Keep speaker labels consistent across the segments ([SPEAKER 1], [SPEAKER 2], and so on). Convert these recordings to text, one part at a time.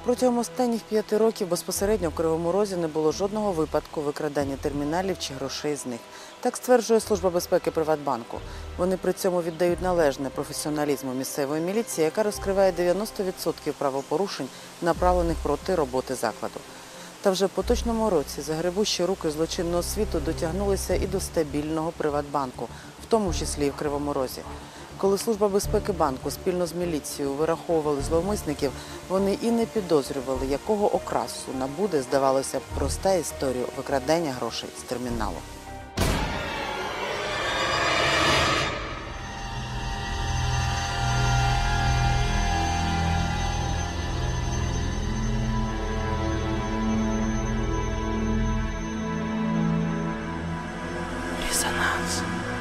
[SPEAKER 1] Протягом останніх 5 років безпосередньо в Кривому Розі не було жодного випадку викрадання терміналів чи грошей з них. Так стверджує Служба безпеки Приватбанку. Вони при цьому віддають належне професіоналізму місцевої міліції, яка розкриває 90% правопорушень, направлених проти роботи закладу. Та вже в поточному році загребущі руки злочинного світу дотягнулися і до стабільного Приватбанку, в тому числі і в Кривому Розі. Коли Служба безпеки банку спільно з міліцією вираховували зловмисників, вони і не підозрювали, якого окрасу набуде, здавалося б, проста історія викрадання грошей з терміналу. Резонанс.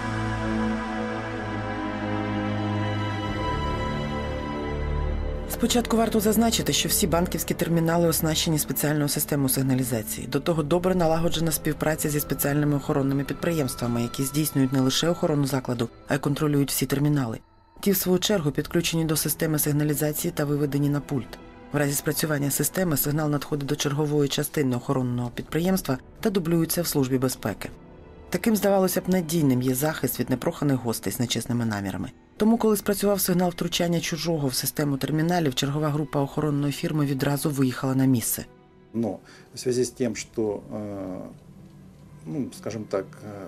[SPEAKER 1] Спочатку варто зазначити, що всі банківські термінали оснащені спеціальною системою сигналізації. До того добре налагоджена співпраця зі спеціальними охоронними підприємствами, які здійснюють не лише охорону закладу, а й контролюють всі термінали. Ті, в свою чергу, підключені до системи сигналізації та виведені на пульт. В разі спрацювання системи сигнал надходить до чергової частини охоронного підприємства та дублюється в Службі безпеки. Таким, здавалося б, надійним є захист від непроханих гостей з нечесними намірами. Тому, коли спрацював сигнал втручання чужого в систему терміналів, чергова група охоронної фірми відразу виїхала на місце.
[SPEAKER 2] Но в связи с тем, что, скажем так,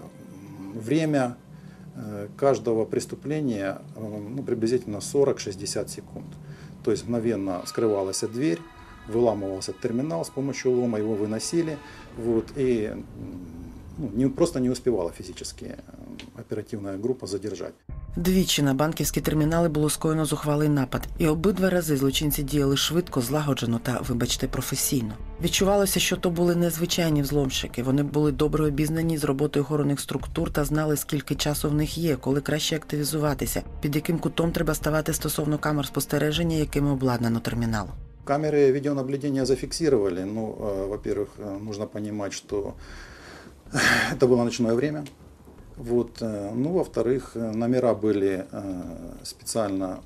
[SPEAKER 2] время каждого преступления приблизительно 40-60 секунд. То есть мгновенно скрывалась дверь, выламывался терминал с помощью лома, его выносили, и просто не успевала физически оперативная группа задержать.
[SPEAKER 1] Двічі на банківські термінали було скоєно зухвалий напад, і обидва рази злочинці діяли швидко, злагоджено та, вибачте, професійно. Відчувалося, що то були незвичайні взломщики, вони були добре обізнані з роботою охоронних структур та знали, скільки часу в них є, коли краще активізуватися, під яким кутом треба ставати стосовно камер спостереження, якими обладнано термінал.
[SPEAKER 2] Камеры видеонаблюдения зафиксировали. Во-первых, нужно понимать, что это было ночное время. Во-вторых, номера были специально,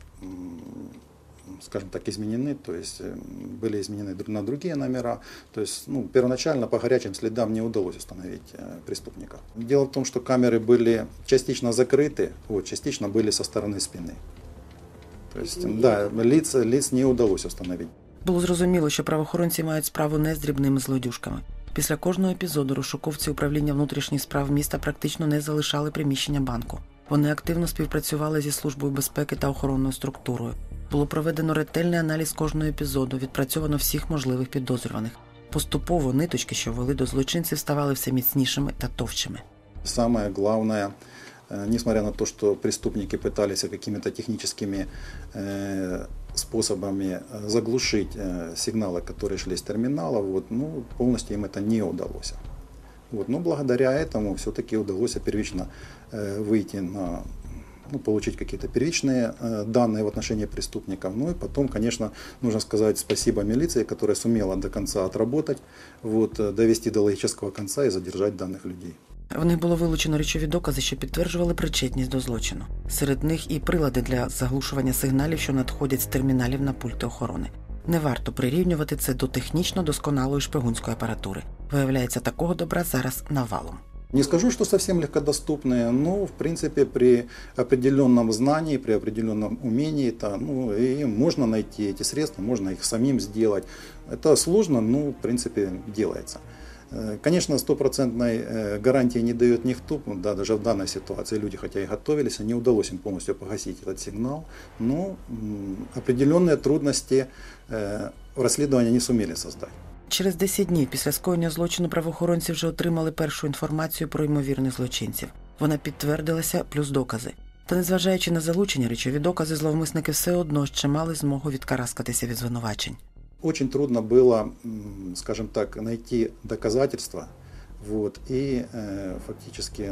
[SPEAKER 2] скажем так, изменены, то есть были изменены на другие номера. То есть, первоначально по горячим следам не удалось установить преступника. Дело в том, что камеры были частично закрыты, частично были со стороны спины. То есть, лиц не удалось установить.
[SPEAKER 1] Було зрозуміло, що правоохоронці мають справу не з дрібними злодюжками. Після кожного епізоду розшуковці управління внутрішніх справ міста практично не залишали приміщення банку. Вони активно співпрацювали зі Службою безпеки та охоронною структурою. Було проведено ретельний аналіз кожного епізоду, відпрацьовано всіх можливих підозрюваних. Поступово ниточки, що вели до злочинців, ставали все міцнішими та товщими.
[SPEAKER 2] Самое главное, несмотря на то, что преступники пытались какими-то техническими способами заглушить сигналы, которые шли с терминала, полностью им это не удалось. Но благодаря этому все-таки удалось первично выйти на, получить какие-то первичные данные в отношении преступников. И потом, конечно, нужно сказать спасибо милиции, которая сумела до конца отработать, довести до логического конца и задержать данных людей.
[SPEAKER 1] В них було вилучено речові докази, що підтверджували причетність до злочину. Серед них і прилади для заглушування сигналів, що надходять з терміналів на пульти охорони. Не варто прирівнювати це до технічно досконалої шпигунської апаратури. Виявляється, такого добра зараз навалом.
[SPEAKER 2] Не скажу, что совсем легкодоступные, но в принципе при определенном знании, при определенном умении, и можно найти эти средства, можно их самим сделать. Это сложно, но в принципе делается. Конечно, стопроцентной гарантии не дает никто, даже в данной ситуации люди, хотя и готовились, не удалось им полностью погасить этот сигнал, но определенные трудности в расследовании не сумели создать.
[SPEAKER 1] Через 10 днів після скоєння злочину правоохоронці вже отримали першу інформацію про ймовірних злочинців. Вона підтвердилася, плюс докази. Та незважаючи на залучення речові докази, зловмисники все одно ще мали змогу відкараскатися від звинувачень.
[SPEAKER 2] Очень трудно было, скажем так, найти доказательства, и фактически,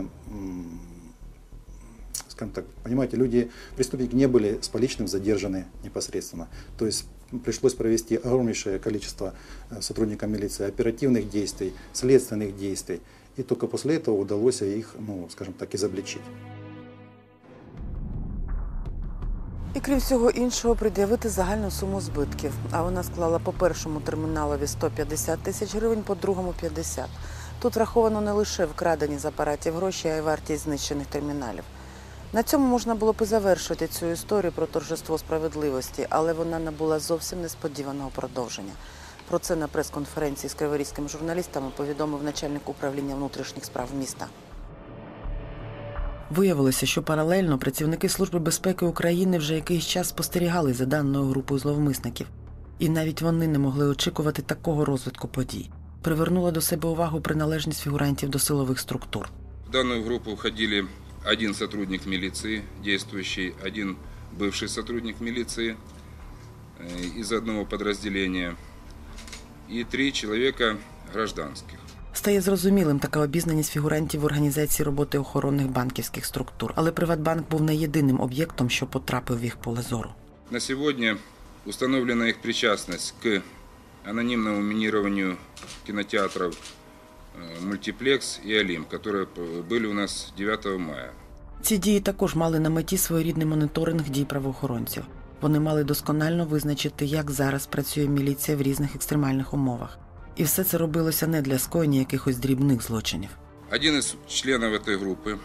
[SPEAKER 2] скажем так, понимаете, преступники не были с поличным задержаны непосредственно. То есть пришлось провести огромнейшее количество сотрудникам милиции оперативных действий, следственных действий, и только после этого удалось их, скажем так, изобличить.
[SPEAKER 1] І крім всього іншого, пред'явити загальну суму збитків. А вона склала по першому терміналові 150 тисяч гривень, по другому 50. Тут враховано не лише вкрадені з апаратів гроші, а й вартість знищених терміналів. На цьому можна було б і завершити цю історію про торжество справедливості, але вона набула зовсім несподіваного продовження. Про це на прес-конференції з криворізькими журналістами повідомив начальник управління внутрішніх справ міста. Виявилося, що паралельно працівники Служби безпеки України вже якийсь час спостерігали за даною групою зловмисників. І навіть вони не могли очікувати такого розвитку подій. Привернула до себе увагу приналежність фігурантів до силових структур.
[SPEAKER 3] В данную группу входили один сотрудник милиции, действующий, один бывший сотрудник милиции из одного подразделения и 3 человека гражданских.
[SPEAKER 1] Стає зрозумілим така обізнаність фігурантів в організації роботи охоронних банківських структур. Але «Приватбанк» був не єдиним об'єктом, що потрапив в їх поле зору.
[SPEAKER 3] На сегодня установлена их причастность к анонимному минированию кинотеатров «Мультиплекс» и «Олимп», которые были у нас 9 мая.
[SPEAKER 1] Ці дії також мали на меті своєрідний моніторинг дій правоохоронців. Вони мали досконально визначити, як зараз працює міліція в різних екстремальних умовах. І все це робилося не для скоєння якихось дрібних злочинів.
[SPEAKER 3] Один из членов этой группы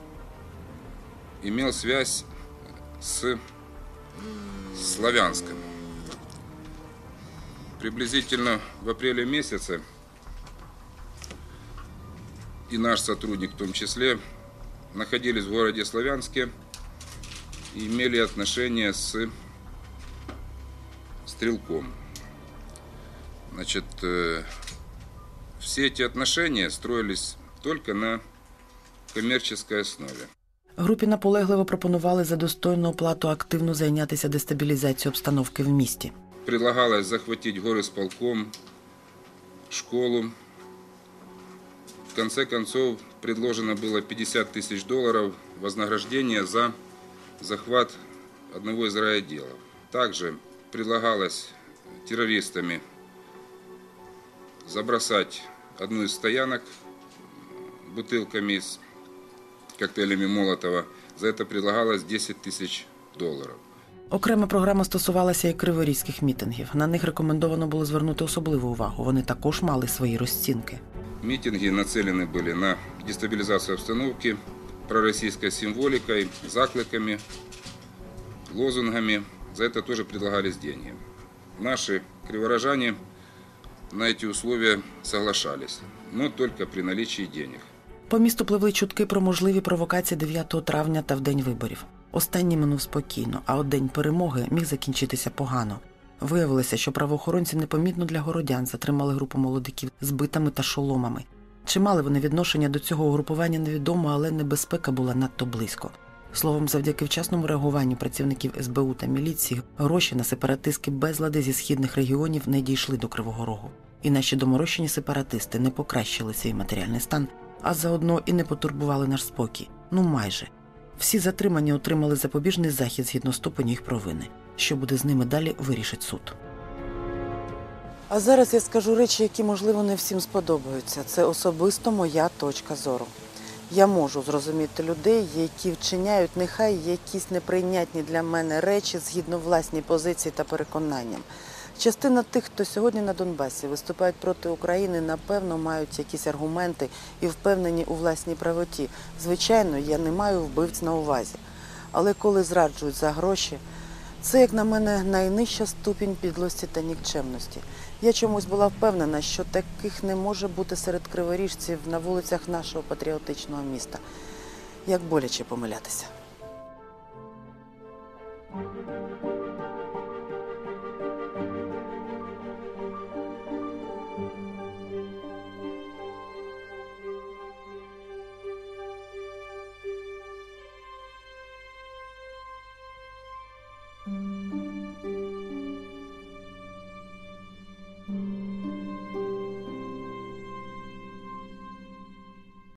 [SPEAKER 3] имел связь с Славянском. Приблизительно в апреле месяце и наш сотрудник в том числе находились в городе Славянске и имели отношения с стрелком. Значит, все эти отношения строились только на коммерческой основе.
[SPEAKER 1] Групі наполегливо пропонували за достойну оплату активно зайнятися дестабілізацією обстановки в місті.
[SPEAKER 3] Предлагалось захватить горисполком, школу. В конце концов, предложено было $50 000 вознаграждения за захват одного из райотделов. Также предлагалось террористами забросать одну из стоянок бутылками с коктейлями Молотова. За это предлагалось $10 000.
[SPEAKER 1] Окрема програма стосувалася і криворізьких мітингів. На них рекомендовано було звернути особливу увагу. Вони також мали свої розцінки.
[SPEAKER 3] Митинги нацелены были на дестабилизацию обстановки, пророссийской символикой, закликами, лозунгами. За это тоже предлагались деньги. Наши криворожане на эти условия соглашались, но только при наличии денег.
[SPEAKER 1] По місту пливли чутки про можливі провокації 9 травня та в день виборів. Останній минув спокійно, а от день перемоги міг закінчитися погано. Виявилося, що правоохоронці непомітно для городян затримали групу молодиків з битами та шоломами. Чи мали вони відношення до цього угрупування невідомо, але небезпека була надто близько. Словом, завдяки вчасному реагуванню працівників СБУ та міліції, гроші на сепаратистські безлади зі східних регіонів не дійшли до Кривого Рогу. І наші доморощені сепаратисти не покращили свій матеріальний стан, а заодно і не потурбували наш спокій. Ну майже. Всі затримані отримали запобіжний захід згідно ступеню їх провини. Що буде з ними далі, вирішить суд. А зараз я скажу речі, які, можливо, не всім сподобаються. Це особисто моя точка зору. Я можу зрозуміти людей, які вчиняють нехай якісь неприйнятні для мене речі згідно власній позиції та переконанням. Частина тих, хто сьогодні на Донбасі виступають проти України, напевно, мають якісь аргументи і впевнені у власній правоті. Звичайно, я не маю вбивць на увазі. Але коли зраджують за гроші, це, як на мене, найнижча ступінь підлості та нікчемності. Я чомусь була впевнена, що таких не може бути серед криворіжців на вулицях нашого патріотичного міста. Як боляче помилятися.